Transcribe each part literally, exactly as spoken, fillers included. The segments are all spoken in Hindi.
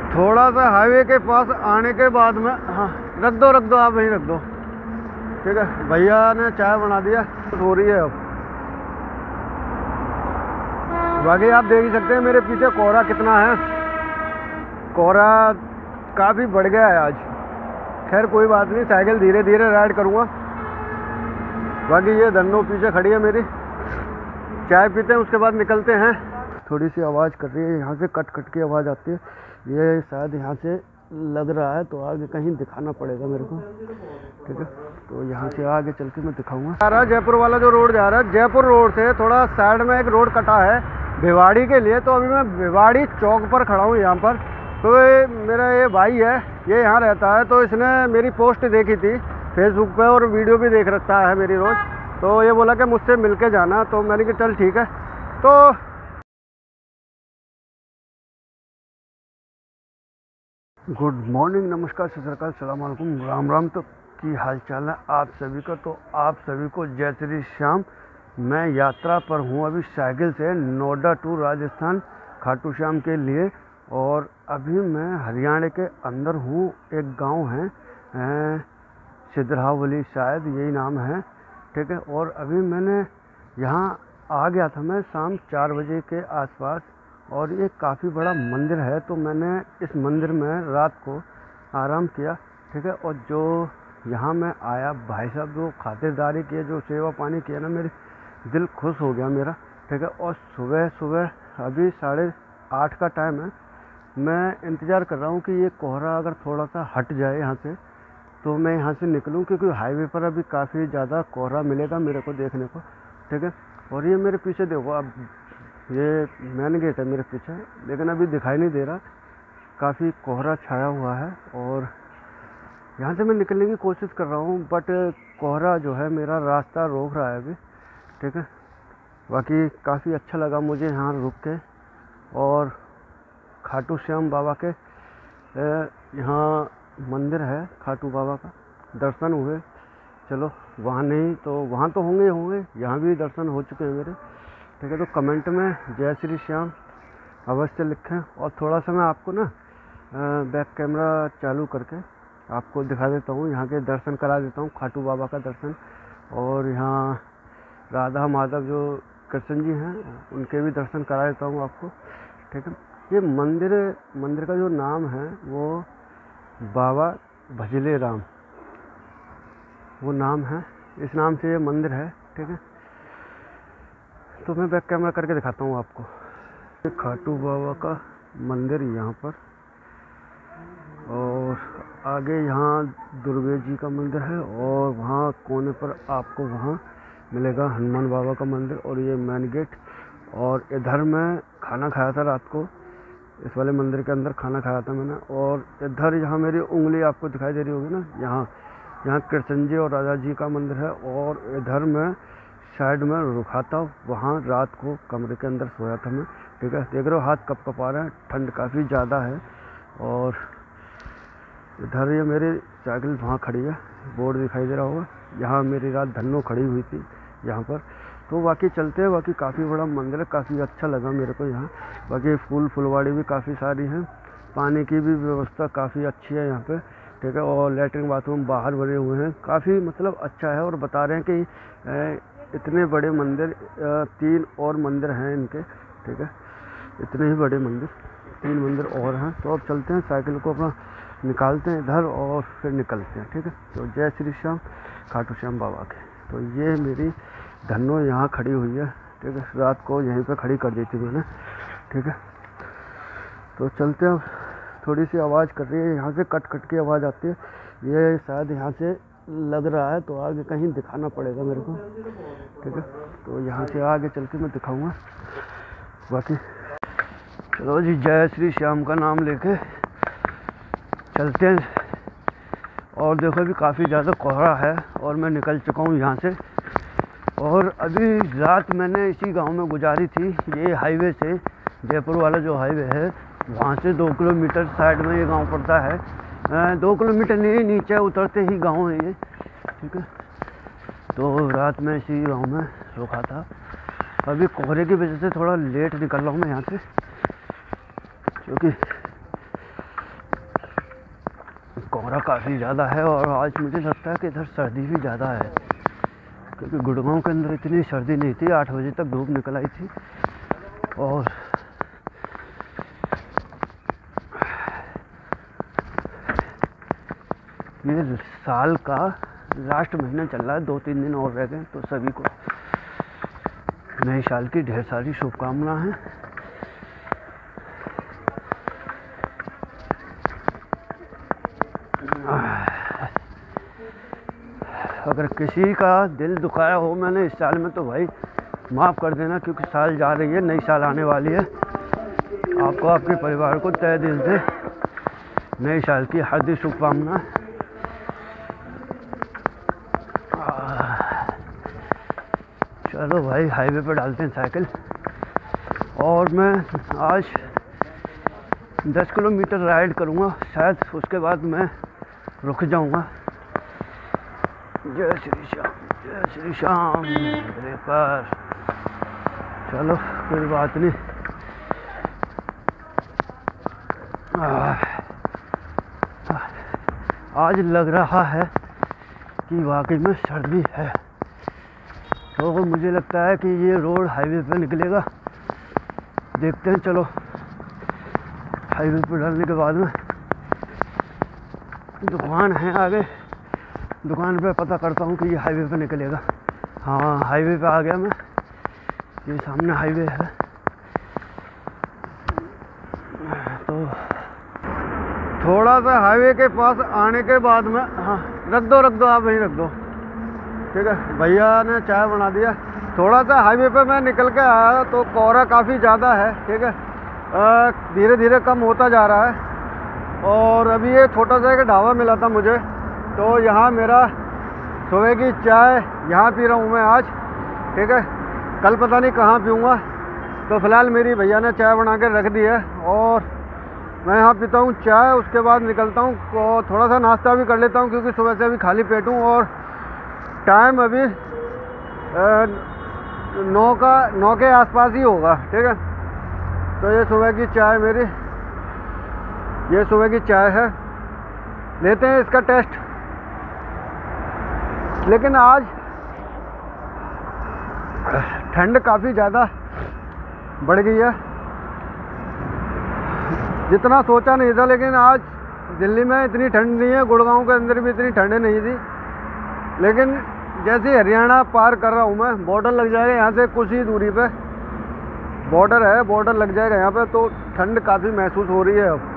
थोड़ा सा हाईवे के पास आने के बाद में, हाँ रख दो रख दो आप वहीं रख दो, ठीक है। भैया ने चाय बना दिया, हो रही है अब। बाकी आप देख ही सकते हैं मेरे पीछे कोहरा कितना है, कोहरा काफ़ी बढ़ गया है आज। खैर कोई बात नहीं, साइकिल धीरे धीरे राइड करूँगा। बाकी ये धन्नो पीछे खड़ी है मेरी, चाय पीते हैं उसके बाद निकलते हैं। थोड़ी सी आवाज़ कर रही है, यहाँ से कट कट की आवाज़ आती है, ये शायद यहाँ से लग रहा है, तो आगे कहीं दिखाना पड़ेगा मेरे को, ठीक है। तो यहाँ से आगे चल के मैं दिखाऊंगा। जा रहा जयपुर वाला जो रोड जा रहा है, जयपुर रोड से थोड़ा साइड में एक रोड कटा है भिवाड़ी के लिए, तो अभी मैं भिवाड़ी चौक पर खड़ा हूँ यहाँ पर। तो ये मेरा ये भाई है, ये यहाँ रहता है, तो इसने मेरी पोस्ट देखी थी फेसबुक पे और वीडियो भी देख रखता है मेरी रोज़, तो ये बोला कि मुझसे मिल के जाना, तो मैंने कहा चल ठीक है। तो गुड मॉर्निंग, नमस्कार, सत श्री अकाल, सलाम वालेकुम, राम राम। तो की हाल चाल है आप सभी का? तो आप सभी को जय श्री श्याम। मैं यात्रा पर हूँ अभी साइकिल से नोएडा टू राजस्थान खाटू श्याम के लिए, और अभी मैं हरियाणा के अंदर हूँ। एक गांव है सिद्धरावली, शायद यही नाम है, ठीक है। और अभी मैंने यहाँ आ गया था मैं शाम चार बजे के आसपास, और ये काफ़ी बड़ा मंदिर है, तो मैंने इस मंदिर में रात को आराम किया, ठीक है। और जो यहाँ मैं आया, भाई साहब जो खातिरदारी किए, जो सेवा पानी किया ना, मेरे दिल खुश हो गया मेरा, ठीक है। और सुबह सुबह अभी साढ़े आठ का टाइम है, मैं इंतज़ार कर रहा हूँ कि ये कोहरा अगर थोड़ा सा हट जाए यहाँ से, तो मैं यहाँ से निकलूँ, क्योंकि हाईवे पर अभी काफ़ी ज़्यादा कोहरा मिलेगा मेरे को देखने को, ठीक है। और ये मेरे पीछे देखो, अब ये मेन गेट है मेरे पीछे, लेकिन अभी दिखाई नहीं दे रहा, काफ़ी कोहरा छाया हुआ है, और यहाँ से मैं निकलने की कोशिश कर रहा हूँ, बट कोहरा जो है मेरा रास्ता रोक रहा है अभी, ठीक है। बाकी काफ़ी अच्छा लगा मुझे यहाँ रुक के, और खाटू श्याम बाबा के यहाँ मंदिर है, खाटू बाबा का दर्शन हुए। चलो वहाँ नहीं तो वहाँ तो होंगे होंगे यहाँ भी दर्शन हो चुके हैं मेरे, ठीक है। तो कमेंट में जय श्री श्याम अवश्य लिखें, और थोड़ा सा मैं आपको ना बैक कैमरा चालू करके आपको दिखा देता हूँ, यहाँ के दर्शन करा देता हूँ, खाटू बाबा का दर्शन, और यहाँ राधा माधव जो कृष्ण जी हैं उनके भी दर्शन करा देता हूँ आपको, ठीक है। ये मंदिर मंदिर का जो नाम है वो बाबा भजले राम, वो नाम है, इस नाम से ये मंदिर है, ठीक है। तो मैं बैक कैमरा करके दिखाता हूँ आपको। खाटू बाबा का मंदिर यहाँ पर, और आगे यहाँ दुर्गे जी का मंदिर है, और वहाँ कोने पर आपको वहाँ मिलेगा हनुमान बाबा का मंदिर, और ये मेन गेट। और इधर मैं खाना खाया था रात को, इस वाले मंदिर के अंदर खाना खाया था मैंने। और इधर यहाँ मेरी उंगली आपको दिखाई दे रही होगी ना, यहाँ यहाँ कृष्ण जी और राधा जी का मंदिर है, और इधर मैं साइड में रुका था, वहाँ रात को कमरे के अंदर सोया था मैं, ठीक है। देख रहे हो हाथ कप कपा रहे हैं, ठंड काफ़ी ज़्यादा है। और इधर ये मेरी साइकिल वहाँ खड़ी है, बोर्ड दिखाई दे रहा होगा, यहाँ मेरी रात धन्नो खड़ी हुई थी यहाँ पर। तो बाकी चलते हैं, बाकी काफ़ी बड़ा मंदिर है, काफ़ी अच्छा लगा मेरे को यहाँ। बाकी फूल फुलवाड़ी भी काफ़ी सारी हैं, पानी की भी व्यवस्था काफ़ी अच्छी है यहाँ पे, ठीक है। और लेटरिन बाथरूम बाहर बने हुए हैं, काफ़ी मतलब अच्छा है। और बता रहे हैं कि इतने बड़े मंदिर, तीन और मंदिर हैं इनके, ठीक है। इतने ही बड़े मंदिर, तीन मंदिर और हैं। तो अब चलते हैं, साइकिल को अपना निकालते हैं इधर और फिर निकलते हैं, ठीक है। तो जय श्री श्याम खाटू श्याम बाबा के। तो ये मेरी धन्नो यहाँ खड़ी हुई है, ठीक है। रात को यहीं पे खड़ी कर दी थी मैंने, ठीक है। तो चलते हैं, थोड़ी सी आवाज़ कर रही है, यहाँ से कट कट की आवाज़ आती है, ये शायद यहाँ से लग रहा है, तो आगे कहीं दिखाना पड़ेगा मेरे को, ठीक है। तो यहाँ से आगे चल के मैं दिखाऊँगा। बाकी चलो जी, जय श्री श्याम का नाम लेके चलते हैं। और देखो अभी काफ़ी ज़्यादा कोहरा है, और मैं निकल चुका हूँ यहाँ से। और अभी रात मैंने इसी गांव में गुजारी थी, ये हाईवे से जयपुर वाला जो हाईवे है, वहाँ से दो किलोमीटर साइड में ये गांव पड़ता है, दो किलोमीटर नहीं, नीचे उतरते ही गांव है ये, ठीक है। तो रात में इसी गांव में रुका था। अभी कोहरे की वजह से थोड़ा लेट निकल रहा हूँ मैं यहाँ से, क्योंकि कोहरा काफ़ी ज़्यादा है और आज मुझे लगता है कि इधर सर्दी भी ज़्यादा है, क्योंकि गुड़गांव के अंदर इतनी सर्दी नहीं थी। आठ बजे तक धूप निकल आई थी और ये साल का लास्ट महीना चल रहा है, दो तीन दिन और रह गए, तो सभी को नए साल की ढेर सारी शुभकामनाएं हैं। अगर किसी का दिल दुखाया हो मैंने इस साल में तो भाई माफ़ कर देना, क्योंकि साल जा रही है, नई साल आने वाली है। आपको आपके परिवार को तहे दिल से नए साल की हार्दिक शुभकामनाएं। चलो भाई हाईवे पर डालते हैं साइकिल, और मैं आज दस किलोमीटर राइड करूँगा शायद, उसके बाद मैं रुक जाऊँगा। जय श्री श्याम, जय श्री श्याम पर। चलो कोई बात नहीं। आज लग रहा है कि वाकई में सर्दी है, तो मुझे लगता है कि ये रोड हाईवे पे निकलेगा। देखते हैं, चलो हाईवे पे डालने के बाद में दुकान है आगे, दुकान पे पता करता हूँ कि ये हाईवे पे निकलेगा। हाँ हाईवे पे आ गया मैं, ये सामने हाईवे है। तो थोड़ा सा हाईवे के पास आने के बाद में, हाँ रख दो रख दो आप वहीं रख दो, ठीक है। भैया ने चाय बना दिया। थोड़ा सा हाईवे पे मैं निकल के आया तो कोहरा काफ़ी ज़्यादा है, ठीक है, धीरे धीरे कम होता जा रहा है। और अभी ये छोटा सा एक ढाबा मिला था मुझे, तो यहाँ मेरा सुबह की चाय यहाँ पी रहा हूँ मैं आज, ठीक है। कल पता नहीं कहाँ पीऊँगा, तो फ़िलहाल मेरी भैया ने चाय बना के रख दी है और मैं यहाँ पीता हूँ चाय। उसके बाद निकलता हूँ और थोड़ा सा नाश्ता भी कर लेता हूँ, क्योंकि सुबह से अभी खाली पेट हूँ और टाइम अभी नौ का नौ के आसपास ही होगा, ठीक है। तो ये सुबह की चाय मेरी, ये सुबह की चाय है, लेते हैं इसका टेस्ट। लेकिन आज ठंड काफ़ी ज़्यादा बढ़ गई है, जितना सोचा नहीं था। लेकिन आज दिल्ली में इतनी ठंड नहीं है, गुड़गांव के अंदर भी इतनी ठंड नहीं थी। लेकिन जैसे हरियाणा पार कर रहा हूँ मैं, बॉर्डर लग जाएगा यहाँ से कुछ ही दूरी पे बॉर्डर है, बॉर्डर लग जाएगा यहाँ पे, तो ठंड काफ़ी महसूस हो रही है अब।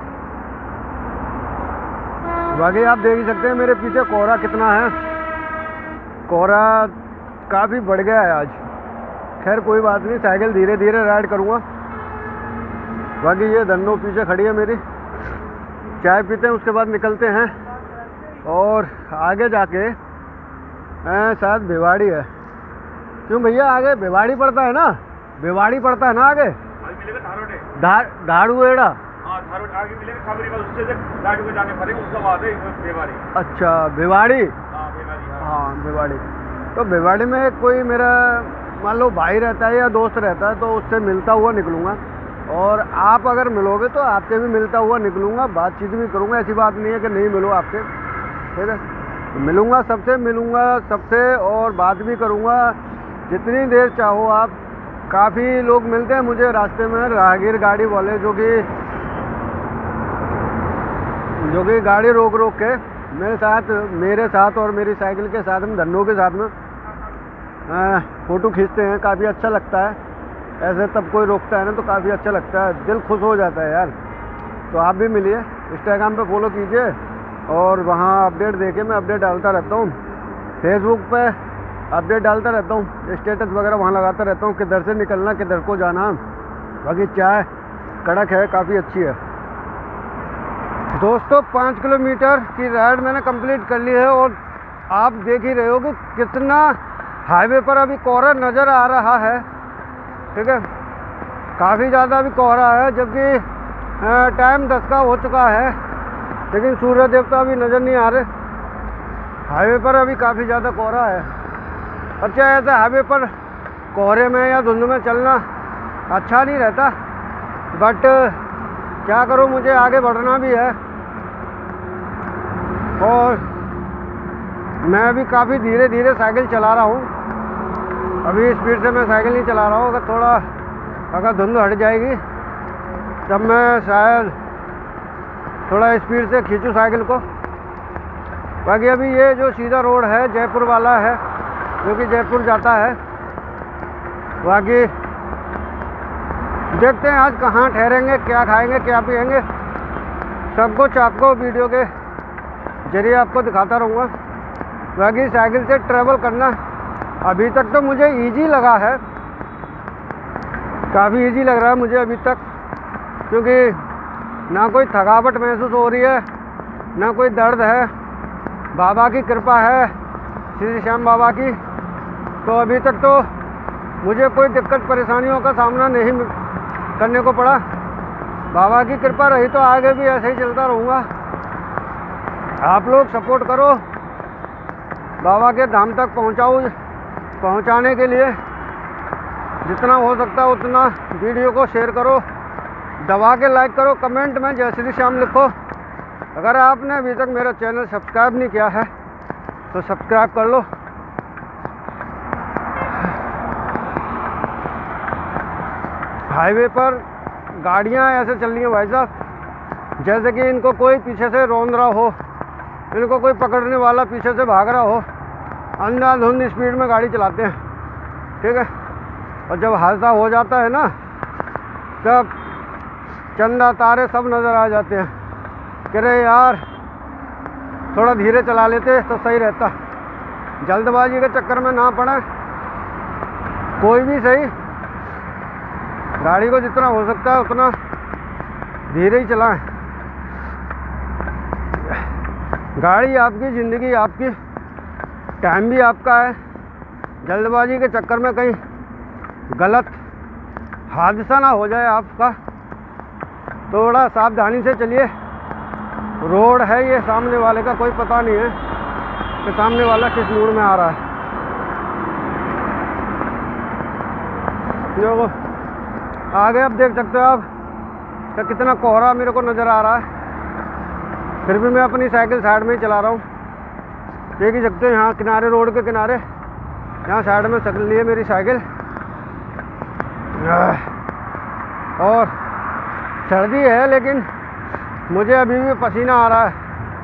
बाकी आप देख ही सकते हैं मेरे पीछे कोहरा कितना है, कोहरा काफ़ी बढ़ गया है आज। खैर कोई बात नहीं, साइकिल धीरे धीरे राइड करूँगा। बाकी ये धन्नो पीछे खड़ी है मेरी, चाय पीते हैं उसके बाद निकलते हैं। और आगे जाके शायद भिवाड़ी है, क्यों भैया आगे भिवाड़ी पड़ता है ना, भिवाड़ी पड़ता है ना आगे, धाड़ुएड़ा। आगे मिलेगा खबरी, बस उससे से गाड़ी को जाने पड़ेगा, उसका बाद है भिवाड़ी। अच्छा भिवाड़ी, हाँ भिवाड़ी, हाँ भिवाड़ी। तो भिवाड़ी में कोई मेरा मान लो भाई रहता है या दोस्त रहता है, तो उससे मिलता हुआ निकलूँगा। और आप अगर मिलोगे तो आपसे भी मिलता हुआ निकलूँगा, बातचीत भी करूँगा। ऐसी बात नहीं है कि नहीं मिलो आपसे, ठीक है। मिलूँगा सबसे, मिलूँगा सबसे और बात भी करूँगा जितनी देर चाहो आप। काफ़ी लोग मिलते हैं मुझे रास्ते में, राहगीर गाड़ी वाले, जो कि जो कि गाड़ी रोक रोक के मेरे साथ मेरे साथ और मेरी साइकिल के साथ में, धन्नों के साथ में फ़ोटो खींचते हैं। काफ़ी अच्छा लगता है ऐसे, तब कोई रोकता है ना तो काफ़ी अच्छा लगता है, दिल खुश हो जाता है यार। तो आप भी मिलिए, इंस्टाग्राम पे फॉलो कीजिए और वहाँ अपडेट देखे, मैं अपडेट डालता रहता हूँ। फेसबुक पे अपडेट डालता रहता हूँ, स्टेटस वगैरह वहाँ लगाता रहता हूँ, किधर से निकलना किधर को जाना। बाकी चाय कड़क है, काफ़ी अच्छी है। दोस्तों पाँच किलोमीटर की राइड मैंने कंप्लीट कर ली है और आप देख ही रहे हो कि कितना हाईवे पर अभी कोहरा नज़र आ रहा है, ठीक है। काफ़ी ज़्यादा अभी कोहरा है, जबकि टाइम दस का हो चुका है, लेकिन सूर्य देवता अभी नज़र नहीं आ रहे। हाईवे पर अभी काफ़ी ज़्यादा कोहरा है। अच्छा ऐसे हाईवे पर कोहरे में या धुंध में चलना अच्छा नहीं रहता, बट क्या करूं, मुझे आगे बढ़ना भी है। और मैं अभी काफ़ी धीरे धीरे साइकिल चला रहा हूँ। अभी स्पीड से मैं साइकिल नहीं चला रहा हूँ। अगर थोड़ा अगर धुंध हट जाएगी तब मैं शायद थोड़ा स्पीड से खींचूँ साइकिल को। बाकी अभी ये जो सीधा रोड है जयपुर वाला है, जो कि जयपुर जाता है। बाकी देखते हैं आज कहाँ ठहरेंगे, क्या खाएंगे, क्या पिएंगे, सब कुछ आपको वीडियो के जरिए आपको दिखाता रहूँगा। बाकी साइकिल से ट्रैवल करना अभी तक तो मुझे इजी लगा है, काफ़ी इजी लग रहा है मुझे अभी तक, क्योंकि ना कोई थकावट महसूस हो रही है, ना कोई दर्द है। बाबा की कृपा है, श्री श्याम बाबा की। तो अभी तक तो मुझे कोई दिक्कत परेशानियों का सामना नहीं करने को पड़ा। बाबा की कृपा रही तो आगे भी ऐसे ही चलता रहूँगा। आप लोग सपोर्ट करो, बाबा के धाम तक पहुँचाऊँ पहुँचाने के लिए जितना हो सकता है उतना वीडियो को शेयर करो, दबा के लाइक करो, कमेंट में जय श्री श्याम लिखो। अगर आपने अभी तक मेरा चैनल सब्सक्राइब नहीं किया है तो सब्सक्राइब कर लो। हाईवे पर गाड़ियां ऐसे चल रही हैं भाई साहब, जैसे कि इनको कोई पीछे से रौंद रहा हो, इनको कोई पकड़ने वाला पीछे से भाग रहा हो। अंधाधुंध स्पीड में गाड़ी चलाते हैं, ठीक है। और जब हादसा हो जाता है ना, तब चंदा तारे सब नज़र आ जाते हैं कि अरे यार थोड़ा धीरे चला लेते तो सही रहता। जल्दबाजी के चक्कर में ना पड़े, कोई भी सही गाड़ी को जितना हो सकता है उतना धीरे ही चलाएं। गाड़ी आपकी, ज़िंदगी आपकी, टाइम भी आपका है। जल्दबाजी के चक्कर में कहीं गलत हादसा ना हो जाए आपका, थोड़ा सावधानी से चलिए। रोड है ये, सामने वाले का कोई पता नहीं है कि सामने वाला किस मूड में आ रहा है। जो आगे अब देख सकते हो आप कि कितना कोहरा मेरे को नज़र आ रहा है, फिर भी मैं अपनी साइकिल साइड में ही चला रहा हूँ। देख ही सकते हो यहाँ किनारे, रोड के किनारे, यहाँ साइड में चल रही है मेरी साइकिल। और सर्दी है लेकिन मुझे अभी भी पसीना आ रहा है।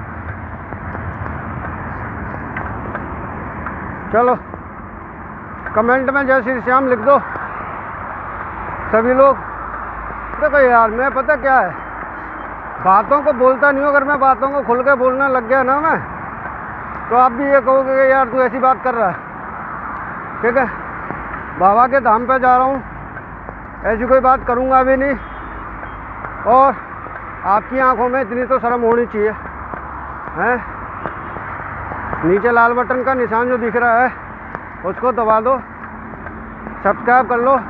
चलो कमेंट में जय श्री श्याम लिख दो सभी लोग। देखो यार, मैं पता क्या है, बातों को बोलता नहीं हूँ। अगर मैं बातों को खुल के बोलने लग गया ना मैं, तो आप भी ये कहोगे कि यार तू ऐसी बात कर रहा है, ठीक है। बाबा के धाम पे जा रहा हूँ, ऐसी कोई बात करूँगा भी नहीं। और आपकी आंखों में इतनी तो शर्म होनी चाहिए, हैं। नीचे लाल बटन का निशान जो दिख रहा है उसको दबा दो, सब्सक्राइब कर लो।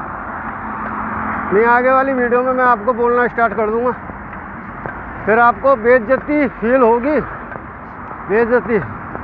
नहीं, आगे वाली वीडियो में मैं आपको बोलना स्टार्ट कर दूंगा, फिर आपको बेइज्जती फील होगी, बेइज्जती।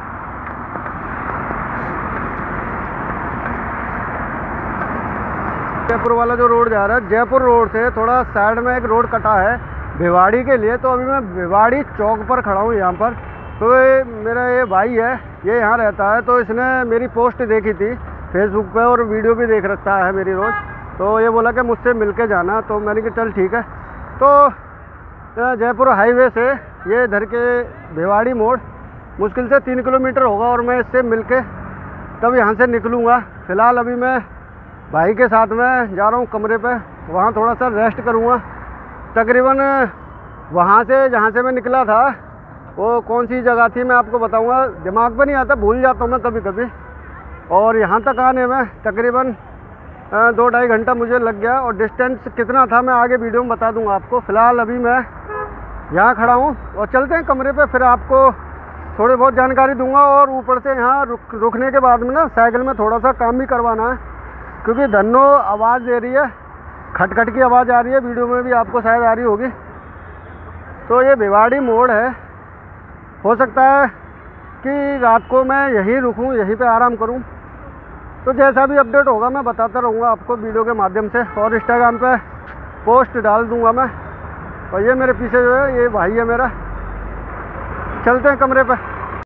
जयपुर वाला जो रोड जा रहा है, जयपुर रोड से थोड़ा साइड में एक रोड कटा है भिवाड़ी के लिए। तो अभी मैं भिवाड़ी चौक पर खड़ा हूँ यहाँ पर। तो ये मेरा ये भाई है, ये यहाँ रहता है। तो इसने मेरी पोस्ट देखी थी फेसबुक पे और वीडियो भी देख रखता है मेरी रोज़। तो ये बोला कि मुझसे मिल के जाना, तो मैंने कहा चल ठीक है। तो जयपुर हाईवे से ये इधर के भिवाड़ी मोड़ मुश्किल से तीन किलोमीटर होगा और मैं इससे मिल के तब यहाँ से निकलूँगा। फ़िलहाल अभी मैं भाई के साथ में जा रहा हूँ कमरे पे, वहाँ थोड़ा सा रेस्ट करूँगा। तकरीबन वहाँ से जहाँ से मैं निकला था वो कौन सी जगह थी मैं आपको बताऊँगा, दिमाग पे नहीं आता, भूल जाता हूँ मैं कभी कभी। और यहाँ तक आने में तकरीबन दो ढाई घंटा मुझे लग गया। और डिस्टेंस कितना था मैं आगे वीडियो में बता दूँगा आपको। फ़िलहाल अभी मैं यहाँ खड़ा हूँ और चलते हैं कमरे पे, फिर आपको थोड़ी बहुत जानकारी दूंगा। और ऊपर से यहाँ रुक रुकने के बाद में ना साइकिल में थोड़ा सा काम भी करवाना है, क्योंकि धन्नो आवाज़ दे रही है, खटखट की आवाज़ आ रही है, वीडियो में भी आपको शायद आ रही होगी। तो ये भिवाड़ी मोड़ है, हो सकता है कि रात को मैं यहीं रुकूं, यहीं पे आराम करूं। तो जैसा भी अपडेट होगा मैं बताता रहूँगा आपको वीडियो के माध्यम से, और इंस्टाग्राम पे पोस्ट डाल दूंगा मैं। और ये मेरे पीछे जो है ये भाई है मेरा, चलते हैं कमरे पे।